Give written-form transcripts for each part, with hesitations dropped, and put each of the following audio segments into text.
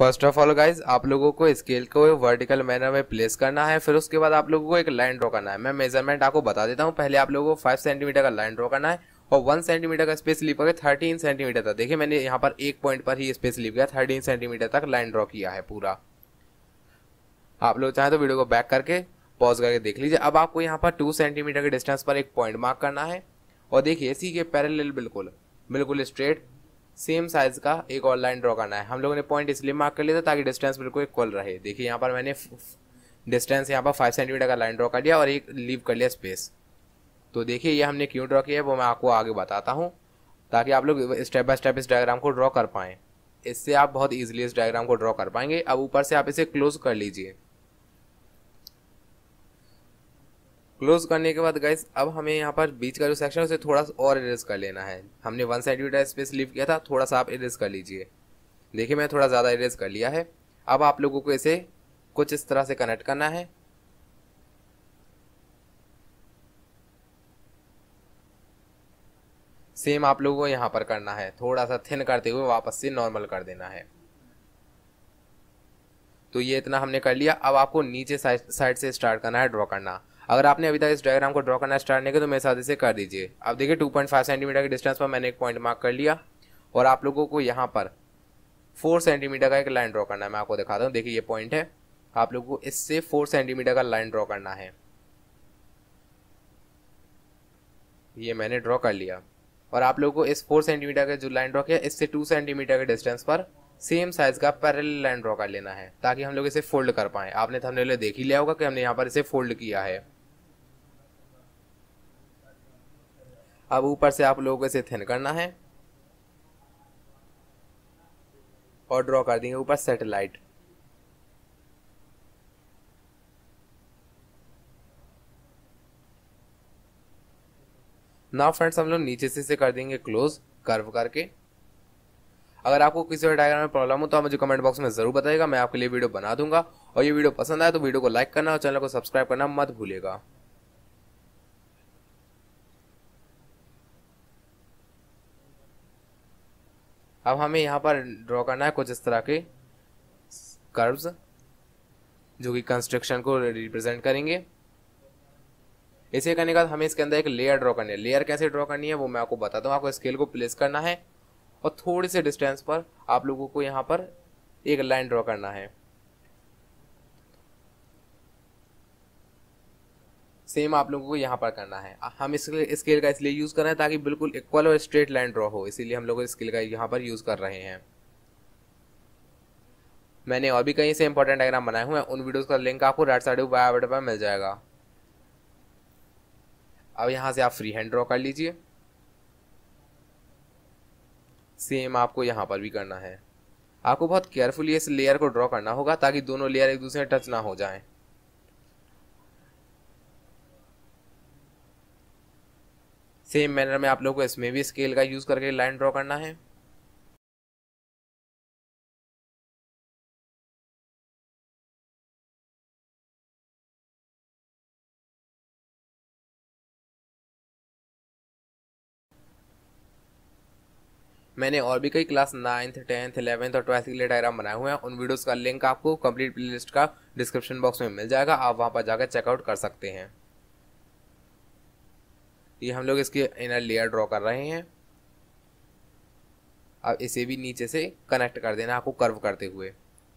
First of all guys, आप लोगों को स्केल को वर्टिकल मैनर में प्लेस करना है। फिर उसके बाद आप लोगों को एक लाइन ड्रॉ करना है। मैं मेजरमेंट आपको बता देता हूँ। पहले आप लोगों को 5 सेंटीमीटर का लाइन ड्रॉ करना है और 1 सेंटीमीटर का स्पेस लीव करके 13 सेंटीमीटर तक, देखिए मैंने यहाँ पर एक पॉइंट पर ही स्पेस लीव किया, 13 सेंटीमीटर तक लाइन ड्रॉ किया है पूरा। आप लोग चाहें तो वीडियो को बैक करके पॉज करके देख लीजिए। अब आपको यहाँ पर 2 सेंटीमीटर के डिस्टेंस पर एक पॉइंट मार्क करना है और देखिए इसी के पैरेलल बिल्कुल बिल्कुल स्ट्रेट सेम साइज का एक और लाइन ड्रॉ करना है। हम लोगों ने पॉइंट इसलिए मार्क कर लिया था ताकि डिस्टेंस बिल्कुल इक्वल रहे। देखिए यहाँ पर मैंने डिस्टेंस यहाँ पर 5 सेंटीमीटर का लाइन ड्रॉ कर लिया और एक लीव कर लिया स्पेस। तो देखिए ये हमने क्यों ड्रॉ किया है वो मैं आपको आगे बताता हूँ, ताकि आप लोग स्टेप बाय स्टेप इस डायग्राम को ड्रॉ कर पाएँ। इससे आप बहुत ईजिली इस डायग्राम को ड्रॉ कर पाएंगे। अब ऊपर से आप इसे क्लोज कर लीजिए। क्लोज करने के बाद गाइस, अब हमें यहाँ पर बीच का जो सेक्शन है उसे थोड़ा सा और इरेज कर लेना है। हमने 1 सेंटीमीटर स्पेस लीव किया था, थोड़ा सा आप इरेज कर लीजिए। देखिए मैं थोड़ा ज़्यादा इरेज कर लिया है। अब आप लोगों को इसे कुछ इस तरह से कनेक्ट करना है। सेम आप लोगों को यहाँ पर करना है, थोड़ा सा थिन करते हुए वापस से नॉर्मल कर देना है। तो ये इतना हमने कर लिया। अब आपको नीचे साइड से स्टार्ट करना है ड्रॉ करना। अगर आपने अभी तक इस डायग्राम को ड्रॉ करना स्टार्ट नहीं किया तो मेरे साथ इसे कर दीजिए। अब देखिए 2.5 सेंटीमीटर के डिस्टेंस पर मैंने एक पॉइंट मार्क कर लिया और आप लोगों को यहाँ पर 4 सेंटीमीटर का एक लाइन ड्रॉ करना है। मैं आपको दिखाता हूँ, देखिए ये पॉइंट है। आप लोगों को इससे 4 सेंटीमीटर का लाइन ड्रॉ करना है। ये मैंने ड्रॉ कर लिया और आप लोगों को इस 4 सेंटीमीटर का जो लाइन ड्रॉ किया इससे 2 सेंटीमीटर के डिस्टेंस पर सेम साइज का पैरेलल लाइन ड्रॉ कर लेना है, ताकि हम लोग इसे फोल्ड कर पाएं। आपने थंबनेल में देख ही लिया होगा कि हमने यहाँ पर इसे फोल्ड किया है। अब ऊपर से आप लोगों को इसे थिन करना है और ड्रॉ कर देंगे ऊपर सैटेलाइट। नाउ फ्रेंड्स, हम लोग नीचे से इसे कर देंगे क्लोज कर्व करके। अगर आपको किसी और डायग्राम में प्रॉब्लम हो तो आप मुझे कमेंट बॉक्स में जरूर बताइएगा, मैं आपके लिए वीडियो बना दूंगा। और ये वीडियो पसंद आए तो वीडियो को लाइक करना और चैनल को सब्सक्राइब करना मत भूलिएगा। अब हमें यहाँ पर ड्रॉ करना है कुछ इस तरह के कर्व्स जो कि कंस्ट्रक्शन को रिप्रेजेंट करेंगे। इसे करने के बाद हमें इसके अंदर एक लेयर ड्रॉ करनी है। लेयर कैसे ड्रॉ करनी है वो मैं आपको बताता हूँ। आपको स्केल को प्लेस करना है और थोड़ी से डिस्टेंस पर आप लोगों को यहाँ पर एक लाइन ड्रॉ करना है। सेम आप लोगों को यहाँ पर करना है। हम स्केल का इसलिए यूज कर रहे हैं ताकि बिल्कुल इक्वल और स्ट्रेट लाइन ड्रॉ हो, इसीलिए हम लोग स्केल का यहाँ पर यूज कर रहे हैं। मैंने और भी कहीं से इंपॉर्टेंट डायग्राम बनाए हुए हैं, उन वीडियोस का लिंक आपको राइट साइड बाय बटन पर मिल जाएगा। अब यहाँ से आप फ्री हैंड ड्रॉ कर लीजिए। सेम आपको यहाँ पर भी करना है। आपको बहुत केयरफुली इस लेयर को ड्रॉ करना होगा ताकि दोनों लेयर एक दूसरे टच ना हो जाएं। सेम मैनर में आप लोगों को इसमें भी स्केल का यूज करके लाइन ड्रॉ करना है। मैंने और भी कई क्लास 9th 10th 11th और 12th के लिए डायग्राम बनाए हुए हैं। उन वीडियोस का लिंक आपको कंप्लीट प्लेलिस्ट का डिस्क्रिप्शन बॉक्स में मिल जाएगा, आप वहां पर जाकर चेकआउट कर सकते हैं। ये हम लोग इसकी इनर लेयर ड्रॉ कर रहे हैं। अब इसे भी नीचे से कनेक्ट कर देना आपको कर्व करते हुए।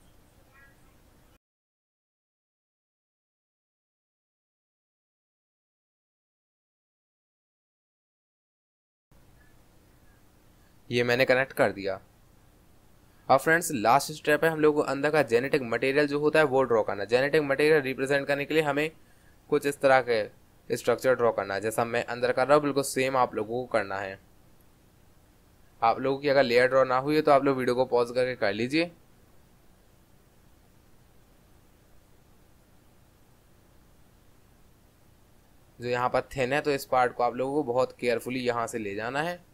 ये मैंने कनेक्ट कर दिया। अब फ्रेंड्स लास्ट स्टेप है, हम लोग को अंदर का जेनेटिक मटेरियल जो होता है वो ड्रॉ करना है। जेनेटिक मटेरियल रिप्रेजेंट करने के लिए हमें कुछ इस तरह के स्ट्रक्चर ड्रॉ करना है। जैसा मैं अंदर कर रहा हूँ बिल्कुल सेम आप लोगों को करना है। आप लोगों की अगर लेयर ड्रॉ ना हुई है तो आप लोग वीडियो को पॉज करके कर लीजिए। जो यहाँ पर थिन है तो इस पार्ट को आप लोगों को बहुत केयरफुली यहाँ से ले जाना है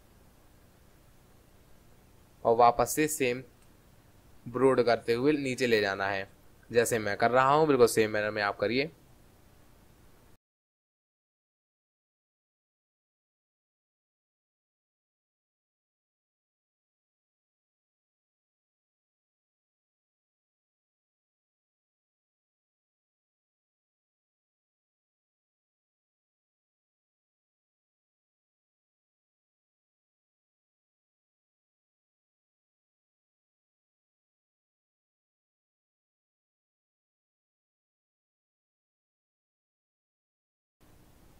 और वापस से सेम ब्रोड करते हुए नीचे ले जाना है। जैसे मैं कर रहा हूँ बिल्कुल सेम मैनर में आप करिए।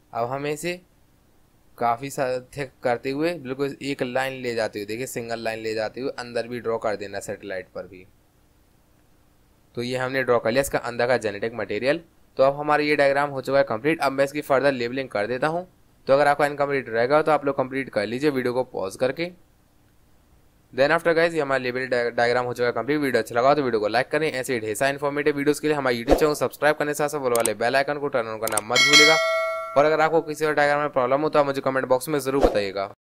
अब हमें इसे काफ़ी थिक करते हुए बिल्कुल एक लाइन ले जाते हुए, देखिए सिंगल लाइन ले जाते हुए अंदर भी ड्रॉ कर देना सैटेलाइट पर भी। तो ये हमने ड्रॉ कर लिया इसका अंदर का जेनेटिक मटेरियल। तो अब हमारा ये डायग्राम हो चुका है कंप्लीट। अब मैं इसकी फर्दर लेबलिंग कर देता हूँ। तो अगर आपका इनकम्प्लीट रहेगा तो आप लोग कंप्लीट कर लीजिए वीडियो को पॉज करके। देन आफ्टर गाइस ये हमारा लेबल डायग्राम हो चुका है कंप्लीट। वीडियो अच्छा लगा तो वीडियो को लाइक करें। ऐसे ढेर सारे इन्फॉर्मेटिव वीडियोस के लिए हमारे यूट्यूब चैनल को सब्सक्राइब करने से साथ वाले बेल आइकन को टर्न ऑन करना मत भूलिएगा। और अगर आपको किसी और डायग्राम में प्रॉब्लम हो तो आप मुझे कमेंट बॉक्स में जरूर बताइएगा।